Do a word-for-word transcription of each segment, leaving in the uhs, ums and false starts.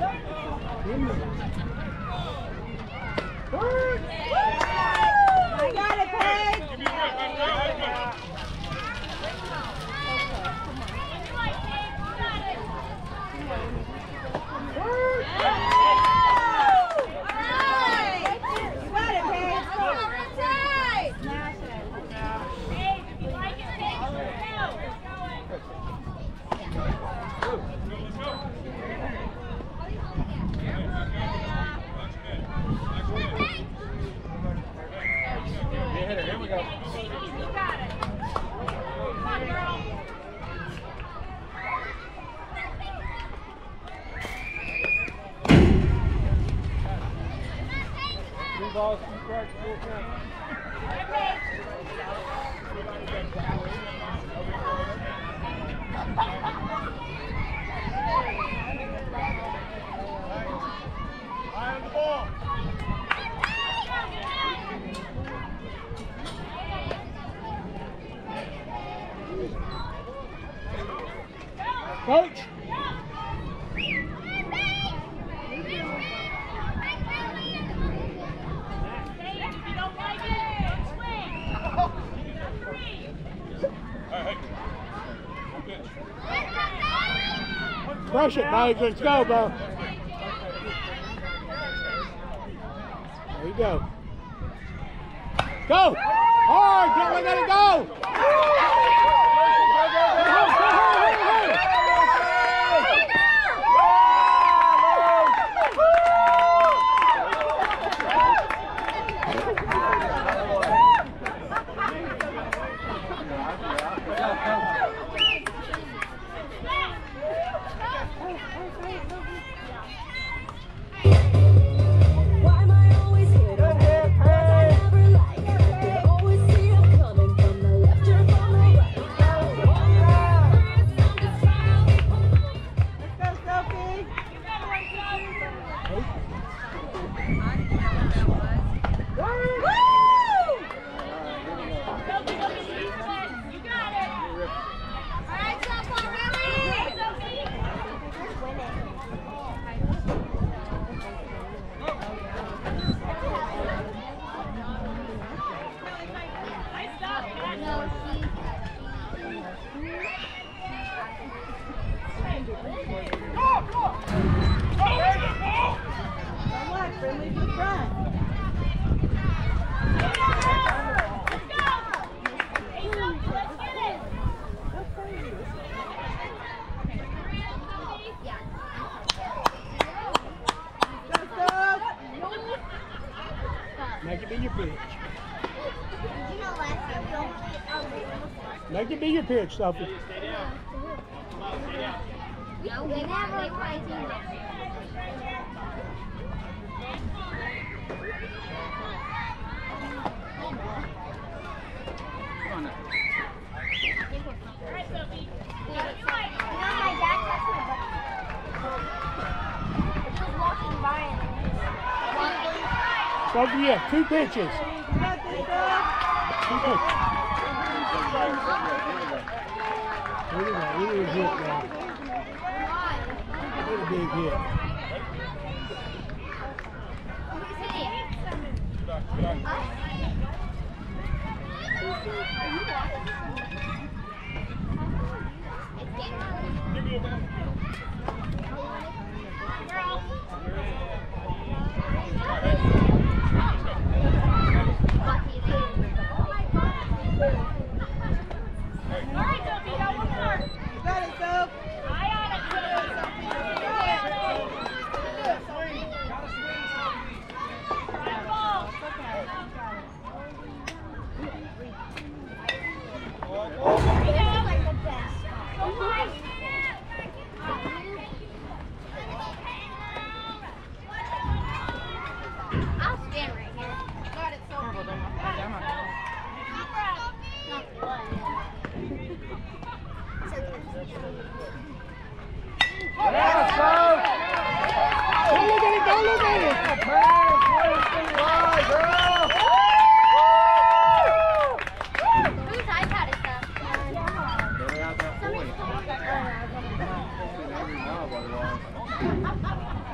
I got it, Paige. Balls, two strikes, full count. Eye on the ball. Coach. Crush it, Mike. Let's go, Bo. There you go. Go! Hard! Don't let it go! Make it be your pitch. Make it be your pitch, Sophie. No, we never play team. Come on now. Alright, Sophie. You know, my dad touched my butt. He was walking by and Sophie, yeah, two pitches. Two pitches. Look at that. Look at his hit now. Look at a big hit.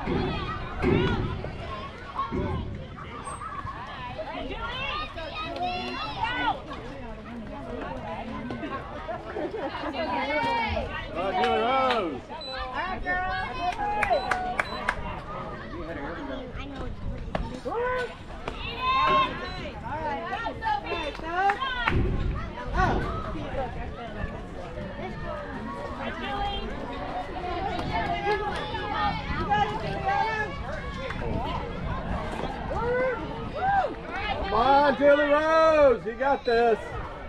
Oh, Julie Rose. Come on, Julie Rose. You got this.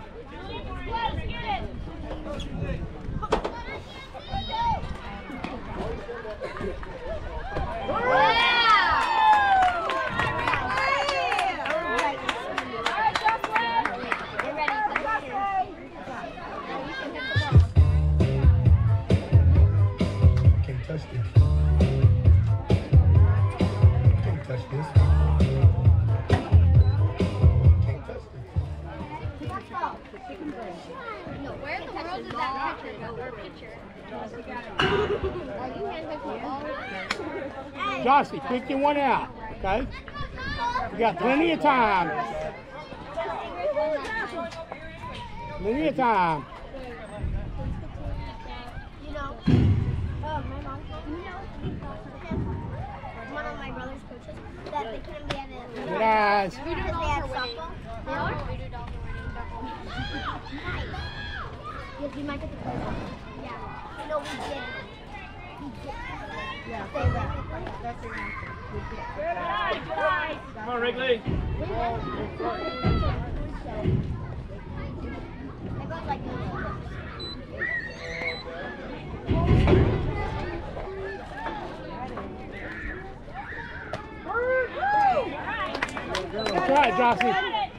Can't touch this. Can't touch this. Can't touch this. No, where in the world did that picture go? Or picture? Are you handling football? Jossie, pick your one out, okay? You got plenty of time. Plenty of time. You know, uh, my mom, you know, one of my brother's coaches, that they couldn't be at it. Good eyes. Because they had softball. They are? Yes, you might get the play. Yeah. No, we did. We did. Yeah. That's it. Come on, Wrigley. I got like That's right, Jossie.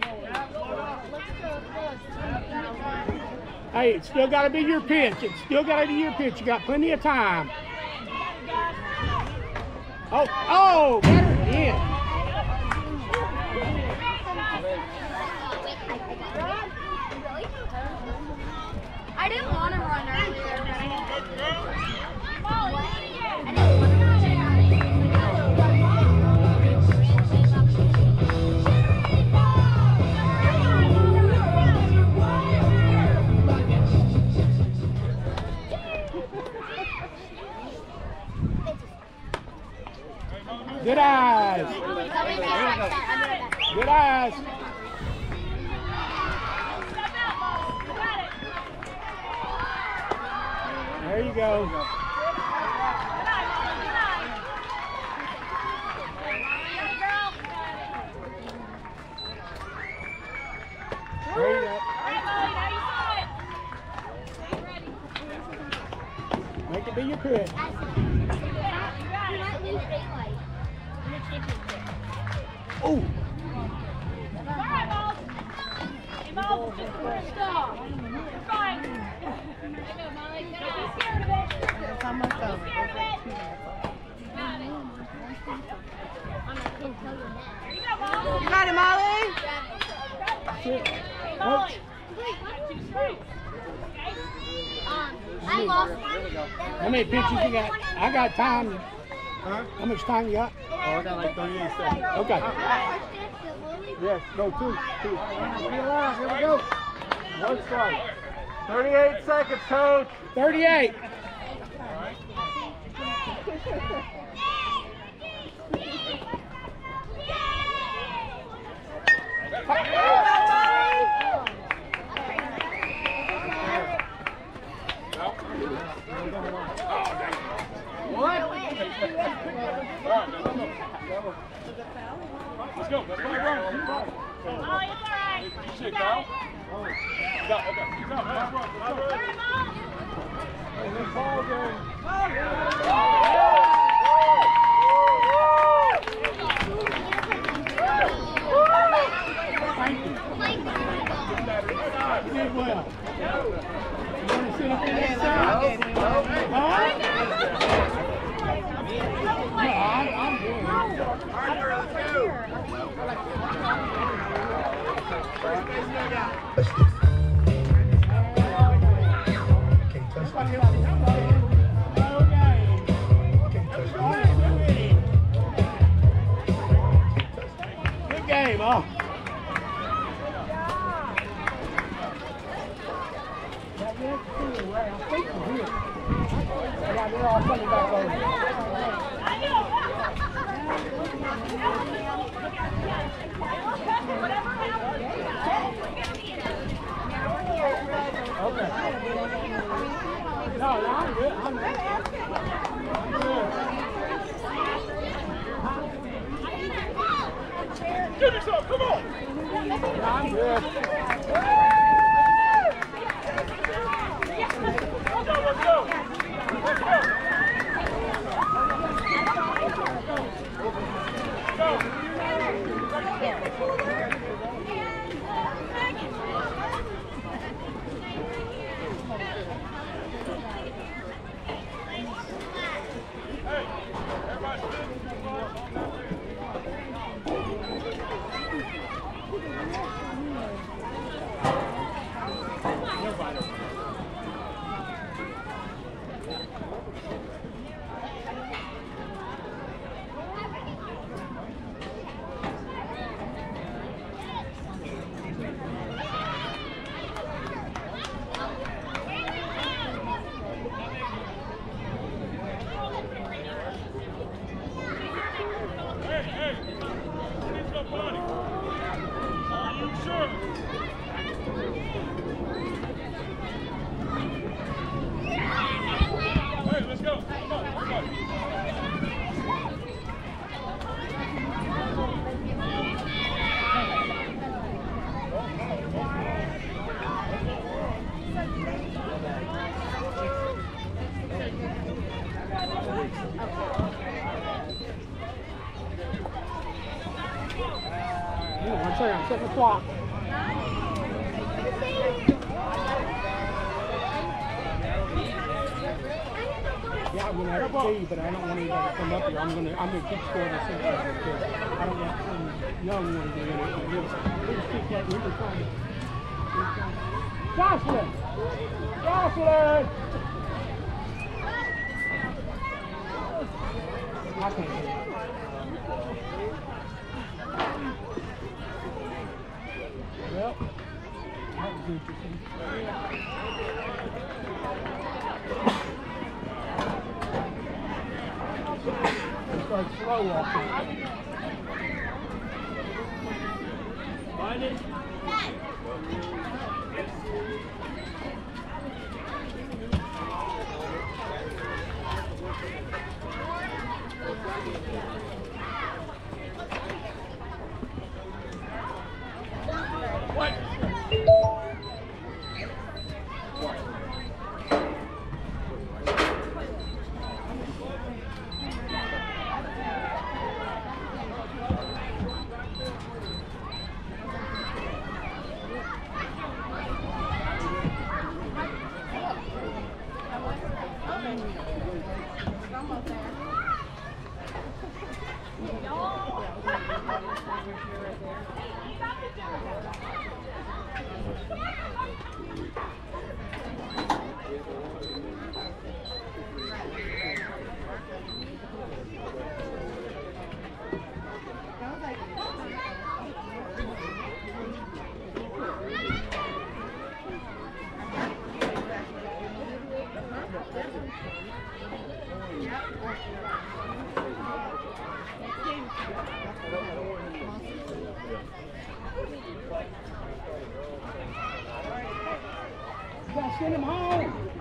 Hey, it's still got to be your pitch. It's still got to be your pitch. You got plenty of time. Oh, oh, better in. I didn't want to run earlier. I didn't want to Good eyes. Good eyes. There you go. There you go. Make it be your pitch. Oh! It's almost over. You got it, Molly. Coach. I lost one. How many pitches you got? I got time. Huh? How much time you got? Oh, I got like thirty-eight seconds. Okay. Yes, no, two. Two. Three alive. Here we go. One strike. thirty-eight seconds, coach. thirty-eight. What? Let's go. Let's go. Oh, it's all right. You see it, Kyle? Go, okay. Go. Let's run. Let's go. Ball game. Thank you. You did well. You want to sit up in that side? Huh? No, I'm, I'm good. Touch this. Can't touch this. Okay. Can't touch this. ball. Yeah, they're all coming back over. Okay. No, I'm good. I'm good. I'm good. Give me some, come on! I'm good. Let's go, let's go! Let's go! Go! Hey, everybody sit. Hey, hey, finish your body. Are you sure? Hey, let's go. Come on, everybody. Hang on one second, I'm setting the clock. Yeah, I'm gonna have to see, but I don't want anybody to come up here. I'm gonna, I'm gonna keep score the same because I don't want some young one to get it. Please keep that. We were trying to. Jocelyn, Jocelyn. I can't hear you. Well, that was interesting. Start slow walking. Find it. What? You gotta send him home.